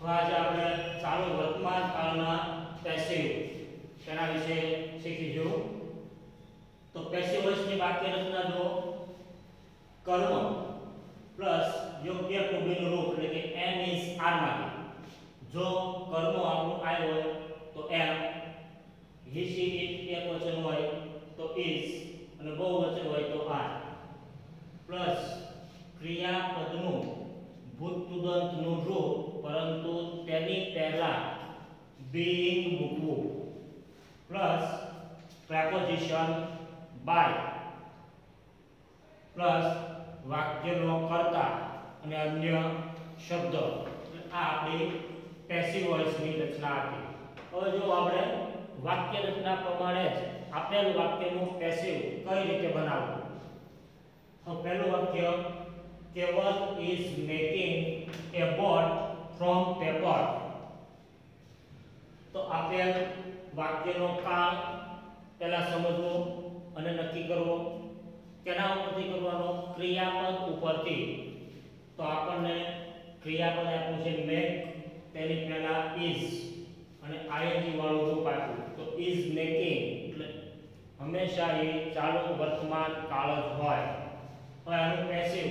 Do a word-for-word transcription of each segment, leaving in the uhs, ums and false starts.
તો આજે આપણે ચાલુ વર્તમાન કાળના પેસિવ તેના વિશે શીખીશું. તો પેસિવ વોઇસની વાક્ય રચના જો કર્મ પ્લસ યોગ્ય ટુ બીનું રૂપ એટલે કે એમ ઇઝ આર માંથી જો કર્મ આપણું આય હોય તો એમ, હી સી ઇટ એક વચન હોય તો ઇઝ અને બહુવચન હોય તો આર, પ્લસ ક્રિયાપદનું ભૂતૃદંતનું રૂપ પરંતુ તેની પહેલા being મૂકવું, પ્લસ preposition by, પ્લસ વાક્યનો કર્તા અને અન્ય શબ્દો. આ આપણી પેસિવ વોઇસની રચના હતી. હવે જો આપણે વાક્ય રચના પ્રમાણે જ આપેલ વાક્યનું પેસિવ કઈ રીતે બનાવવું. તો પહેલું વાક્ય, કેવલ is making a boat from paper. તો આપેલ વાક્યનો કાળ પહેલા સમજવો અને નક્કી કરવો. કેના ઉપરથી કરવાનો? ક્રિયાપદ ઉપરથી. તો આપણને ક્રિયાપદ આપ્યું છે મેક, તેની પહેલા is અને ing વાળું રૂપ આપ્યું તો is making એટલે હંમેશા એ ચાલુ વર્તમાન કાળ જ હોય. હવે આનું પેસિવ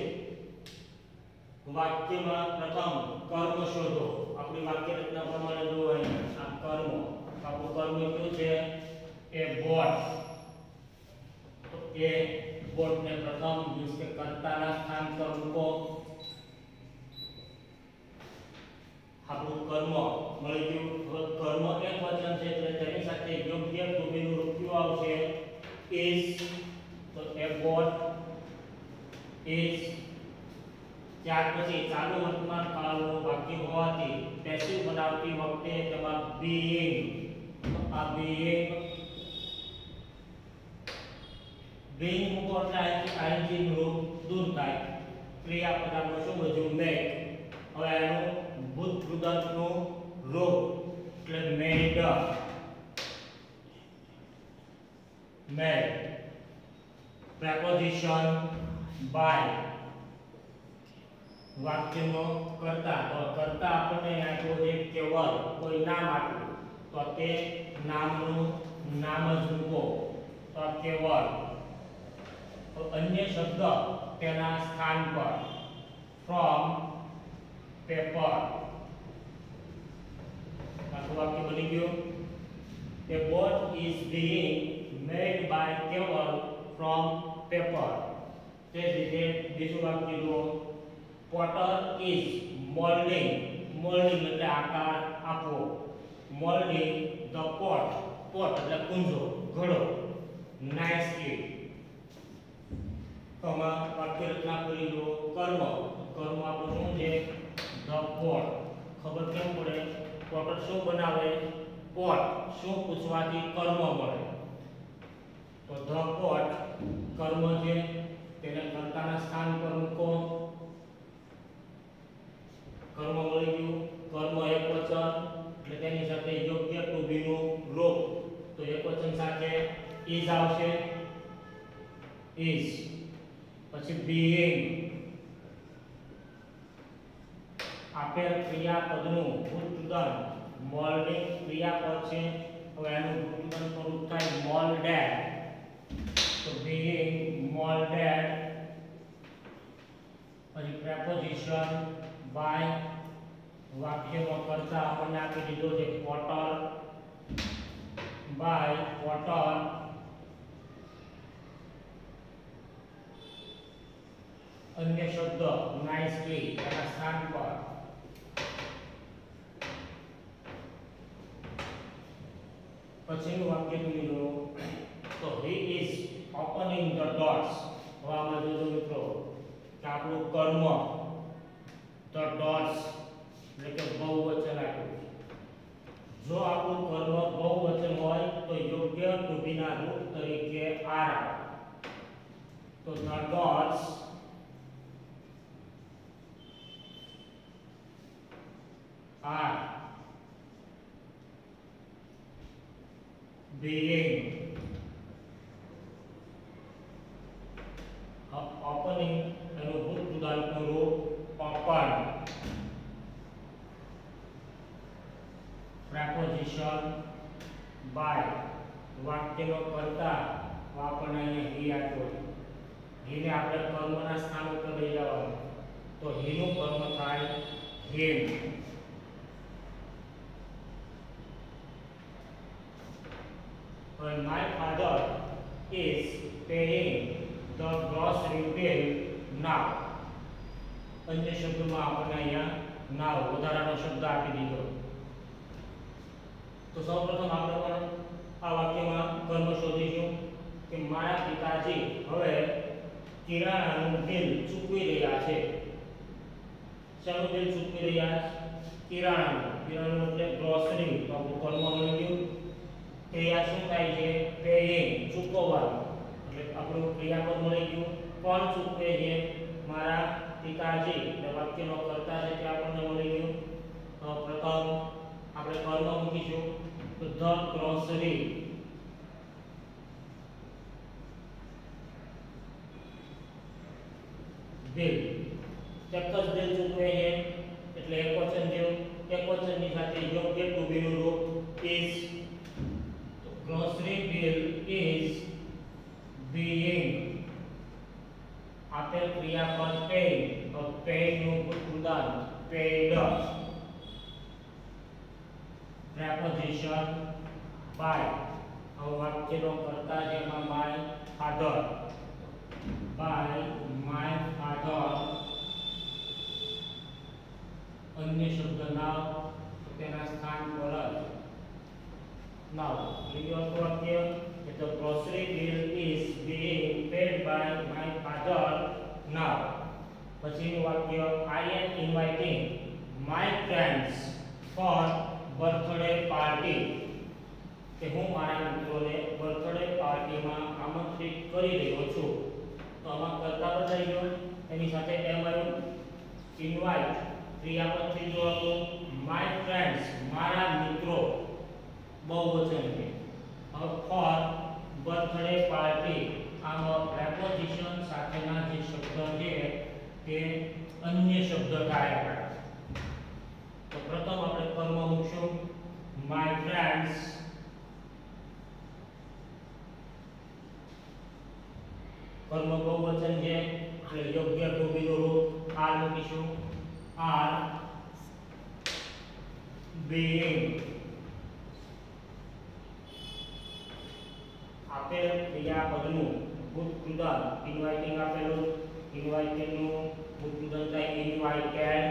વાક્યમાં પ્રથમ કર્મ શોધો. આપણી વાક્ય રચના પ્રમાણે જો આ કર્મ, આપણું કર્મ કયું છે? A boat. તો એ બોટ ને પ્રથમ મીન્સ કે કર્તાના સ્થાન પર મૂકો. આપણું કર્મ મળી ગયું. કર્મ એક વચન છે એટલે તેની સાથે યોગ્ય ટુ બીનું રૂપ કયું આવશે? is. તો એ બોટ is. ત્યાર પછી ચાલુ વર્તમાન કાળનું વાક્ય હોવાથી પેસિવ બનાવતી વખતે તેમાં being, આ being being મૂકો એટલે ing નું રૂપ દૂર થાય. ક્રિયાપદ આપણું શું વધ્યું? make. હવે એનું ભૂતૃદંતનું રૂપ એટલે made, made. preposition by, વાક્યનો કર્તા. તો કર્તા આપણને આપ્યો છે કેવલ, કોઈ નામ આપ્યું તો તે નામનું નામ જ મૂકો તો કેવલ. તો અન્ય શબ્દ તેના સ્થાન પર from paper. આખું વાક્ય બની ગયું. A boat is being made by કેવલ from paper. તે જ રીતે બીજું વાક્ય જુઓ, potter is molding, molding એટલે આકાર આપવો, molding the pot, pot એટલે કુંજો, ઘડો, nicely. તો આમાં વાક્ય રચના કરી લો. કર્મ, કર્મ આપણું શું છે? the pot. ખબર કેમ પડે? પોટર શું બનાવે? પોટ. શું પૂછવાથી કર્મ મળે? તો the pot કર્મ છે તેને કર્તાના સ્થાન પર મૂકો. કર્મ મળી ગયું. કર્મ એક વચન એટલે તેની સાથે યોગ્ય ટુ બીનું રૂપ. તો એક વચન સાથે is આવશે, is. પછી being, આપેલ ક્રિયાપદનું ભૂતૃદંત, મોલ્ડિંગ ક્રિયાપદ છે. હવે એનું ભૂતૃદંતનું રૂપ થાય molded. તો being molded. પછી preposition by, વાક્યનો કર્તા આપણને આપી દીધો છે potter, by potter. અન્ય શબ્દ nicely એના સ્થાન પર. પછીનું વાક્ય જોઈ લો. તો he is opening the doors. હવે આમાં જોજો મિત્રો કે આપણું કર્મ the doors એટલે કે બહુવચન આપ્યું. જો આપણું કર્મ બહુવચન હોય તો યોગ્ય ટુ બીના રૂપ તરીકે આર આવે. તો the doors are being opening એનું ભૂતૃદંતનું રૂપ open. preposition by વાક્યનો કર્તા આપણને અહીંયા he આપ્યો છે. he ને આપણે કર્મના સ્થાન ઉપર લઈ જવાનું તો he નું કર્મ થાય him. And my father is paying the grocery bill now. અન્ય શબ્દમાં આપણને અહીંયા now વધારાનો શબ્દ આપી દીધો. તો સૌપ્રથમ આપણે પણ આ વાક્યમાં કર્મ શોધીશું કે મારા પિતાજી હવે કિરાણાનું બિલ ચૂકવી રહ્યા છે. શાનું બિલ ચૂકવી રહ્યા છે? કિરાણાનું. કિરાણાનું એટલે ગ્રોસરી. તો આપણું કર્મ મળી ગયું. ક્રિયા શું થાય છે? પેઇંગ, ચૂકવવાનું. એટલે આપણું ક્રિયાપદ મળી ગયું. કોણ ચૂકવે છે? મારા પિતાજી. એટલે વાક્યનો કર્તા છે તે આપણને મળી ગયું. તો પ્રથમ આપણે કર્મ મૂકીશું તો ધ ગ્રોસરી બિલ. ચોક્કસ બિલ ચૂકવે છે એટલે એકવચન જેવું. એકવચનની સાથે યોગ્ય ટુ બી નું રૂપ is. તો ગ્રોસરી બિલ is being આપેલ ક્રિયાપદ paid. તો paid નું ઉદાહરણ paid. preposition by હવે વાક્યનો કર્તા છે એમાં my father. by my father અન્ય શબ્દ now તો તેના સ્થાન પર જ now. બીજું વાક્ય કે the grocery bill is being paid by my father now. પછીનું વાક્ય I am inviting my friends for birthday party. કે હું મારા મિત્રોને બર્થડે પાર્ટીમાં આમંત્રિત કરી રહ્યો છું. તો આમાં કર્તા બદલાઈ ગયો, એની સાથે એમ આવ્યું ઇન્વાઇટ ક્રિયાપદ થઈ ગયું હતું માય ફ્રેન્ડ્સ મારા મિત્રો બહુવચન છે. હવે ફોર બર્થડે પાર્ટી આમાં પ્રેપોઝિશન સાથેના જે શબ્દ છે તે અન્ય શબ્દ ધાર્યા છે. તો પ્રથમ આપણે કર્મ મૂકશું માય ફ્રેન્ડ્સ. કર્મ બહુવચન છે એટલે યોગ્ય ટુ બી નું રૂપ આર મૂકીશું. આર being આપેલ ક્રિયાપદનું ભૂતકૃદન ઇન્વાઇટિંગ આપેલું ઇન્વાઇટેડ નું ભૂતકૃદન થાય ઇન્વાઇટેડ.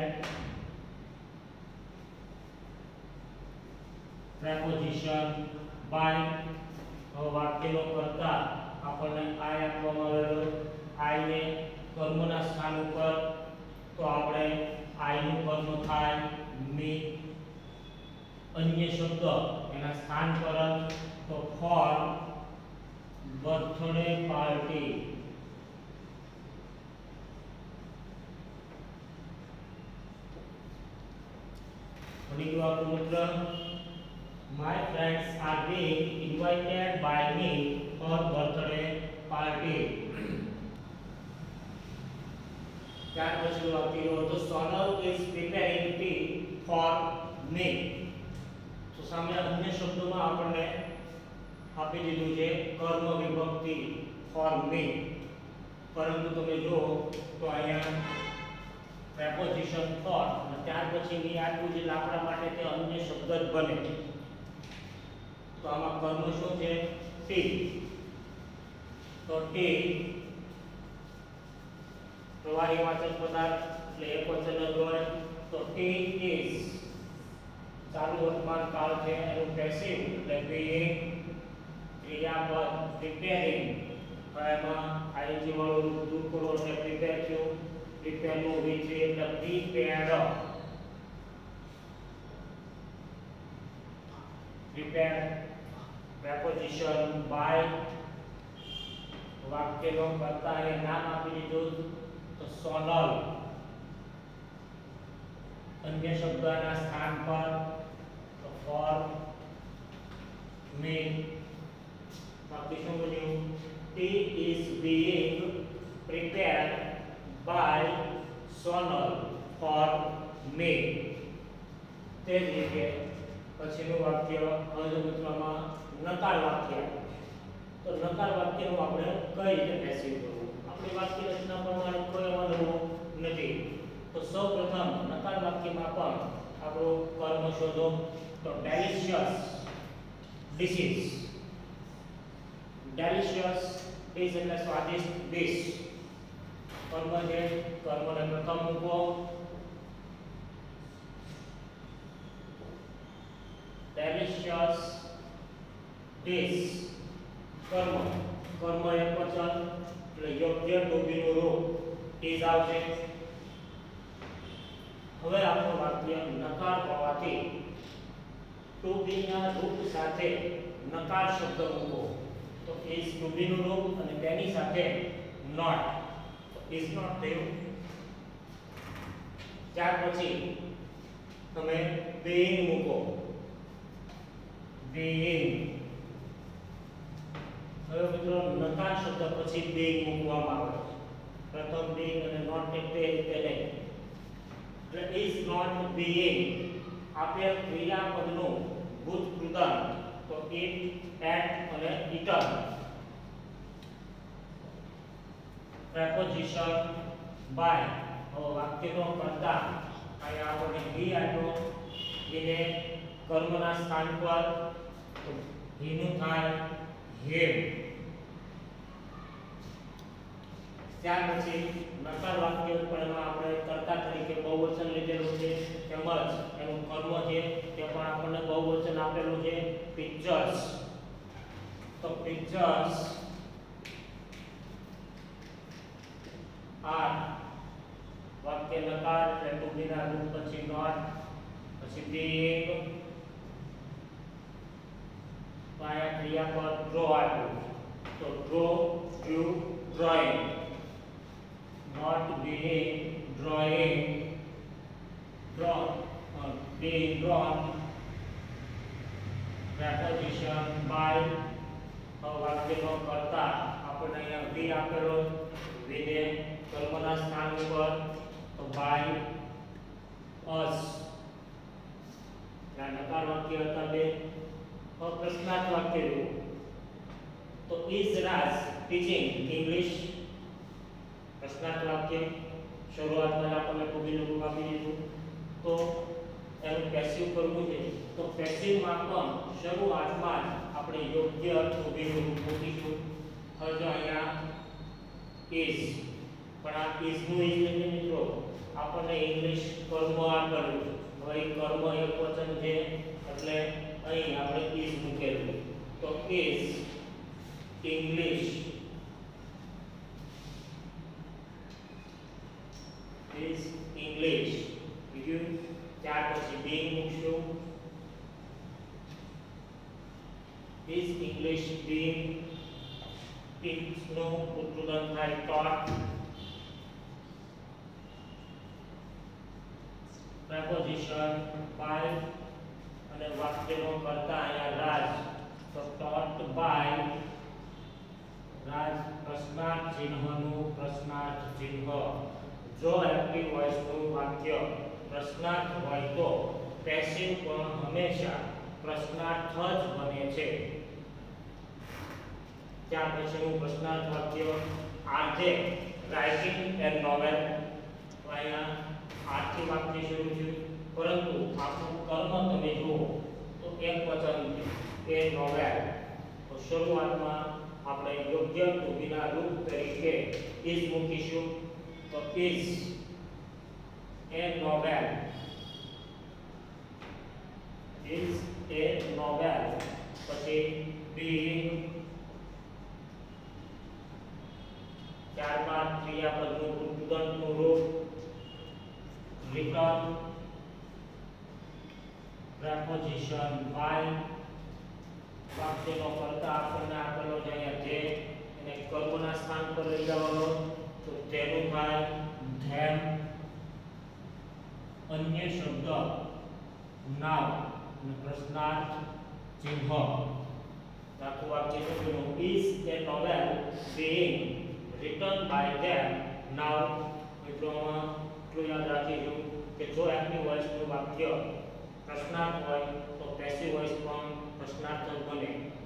preposition by હવે વાક્યનો કર્તા આપણને આઈ આપવામાં આવેલો. આઈ ને કર્મના સ્થાન ઉપર તો આપણે આઈ નું કર્મ થાય મી. અન્ય શબ્દ એના સ્થાન પર તો ફોર બર્થડે પાર્ટી. બીજું આપણું મૂત્ર my friends are being invited by me for birthday party. ત્યાર પછી વાક્ય તો Sonal is preparing tea for me. તો સામે અન્ય શબ્દોમાં આપણને આપી દીધું છે કર્મ વિભક્તિ for me. પરંતુ તમે જો તો અહીંયા preposition for અને ત્યાર પછી ની આટલું જે આપણા માટે તે અન્ય શબ્દ જ બને. તો આમાં કર્મ શું છે? ટી. તો ટી પ્રવાહી વાચક પદાર્થ એટલે એકવચન જ હોય. તો ટી ઇઝ ચાલુ વર્તમાન કાળ છે એનું પેસિવ એટલે being. ક્રિયાપદ preparing એમાં આઈજી વાળું દૂર કરો એટલે prepare થયું. prepare નું વિચે એટલે prepared. prepare preposition by વાક્યનો કર્તા એ નામ આપી દીધું તો સોનલ. અન્ય શબ્દના સ્થાન પર તો ફોર me. બાકી શું બોલ્યું? tea is being prepared by Sonal for me. તે જ રીતે પછીનું વાક્ય હવે મિત્રોમાં નકાર વાક્ય. તો નકાર વાક્યનું આપણે કઈ રીતે પેસિવ કરવું? આપણી વાક્ય રચના પ્રમાણે કોઈ અવનવું નથી. તો સૌપ્રથમ નકાર વાક્યમાં પણ આપણો કર્મ શોધો. તો delicious dishes. delicious dish એટલે સ્વાદિષ્ટ ડિશ. કર્મ છે, કર્મને પ્રથમ મૂકો. delicious dish કર્મ કર્મ એક વચન એટલે યોગ્ય ટોપીનું રૂપ is આવશે. હવે આપણું વાક્ય નકાર હોવાથી ટોપીના રૂપ સાથે નકાર શબ્દ મૂકો. તો is ટોપીનું રૂપ અને તેની સાથે not. તો is not થયું. ત્યાર પછી તમે being મૂકો. being. હવે મિત્રો નકાર શબ્દ પછી being મૂકવામાં આવે છે. પ્રથમ being અને not એટલે રીતે નહીં. એટલે is not being આપેલ ક્રિયાપદનું ભૂતકૃદન. તો eat, ate અને eaten. preposition by. હવે વાક્યનો કર્તા અહીંયા આપણે he આપ્યો. એને કર્મના સ્થાન પર તો he નું થાય him. ત્યાર પછી નકાર વાક્ય પણ આપણે કર્તા તરીકે બહુવચન લીધેલું છે, તેમજ એનું કર્મ છે તે પણ આપણને બહુવચન આપેલું છે pictures. તો pictures are વાક્ય નકાર એટલે ટુબીના રૂપ પછી not પછી being પાયા ક્રિયાપદ draw આપ્યું. તો draw drew drawing. not being drawing drawn uh, being drawn. preposition by. વાક્યનો કર્તા આપણને અહીંયા we આપેલો. we ને કર્મના સ્થાન ઉપર તો by us. આ નકાર વાક્ય હતા બે. હવે પ્રશ્નાર્થ વાક્ય જુઓ. તો is Raj teaching English? પ્રશ્નાર્થ વાક્ય શરૂઆતમાં આપણને ટોપીનું રૂપ આપી દીધું. તો એનું પેસિવ કરવું છે. તો પેસિવમાં પણ શરૂઆતમાં જ આપણે યોગ્ય ટોપીનું રૂપ મૂકીશું. હવે જો અહીંયા is પણ આ is નું is નથી મિત્રો. આપણને ઇંગ્લિશ કર્મ આપેલું. હવે કર્મ એક વચન છે એટલે અહીં આપણે is મૂકેલું. તો is English. is English. બીજું ત્યાર પછી being મૂકશું. is English being. teach નું ઉત્પાદન થાય taught. preposition by અને વાક્યનો કર્તા અહીંયા રાજ. તો taught by રાજ. પ્રશ્નાર્થ ચિહ્નનું પ્રશ્નાર્થ ચિહ્ન. જો એક્ટિવ વોઇસનું વાક્ય પ્રશ્નાર્થ હોય તો પેસિવ પણ હંમેશા પ્રશ્નાર્થ જ બને છે. ત્યાર પછીનું પ્રશ્નાર્થ વાક્ય આજે રાઇટિંગ એ નોવેલ. અહીંયા આથી વાક્ય શરૂ છે પરંતુ આખું કર્મ તમે જુઓ તો એક વચન છે એ નોવેલ. તો શરૂઆતમાં આપણે યોગ્ય ટોપીના રૂપ તરીકે is મૂકીશું. તો is a novel. is a novel. પછી being. ત્યારબાદ ક્રિયાપદનું ઉત્પાદનનું રૂપ return. preposition by. વાક્યનો કર્તા આપણને આપેલો છે અહીંયા જે. એને કર્મના સ્થાન પર લઈ જવાનો તો તેનું થાય them. અન્ય શબ્દ now અને પ્રશ્નાર્થ ચિહ્ન. દાખલો વાક્ય છે is a novel being written by them now. મિત્રોમાં એટલું યાદ રાખીશું કે જો એક્ટિવ વોઇસનું વાક્ય પ્રશ્નાર્થ હોય તો પેસિવ વોઇસ પણ પ્રશ્નાર્થ જ બને.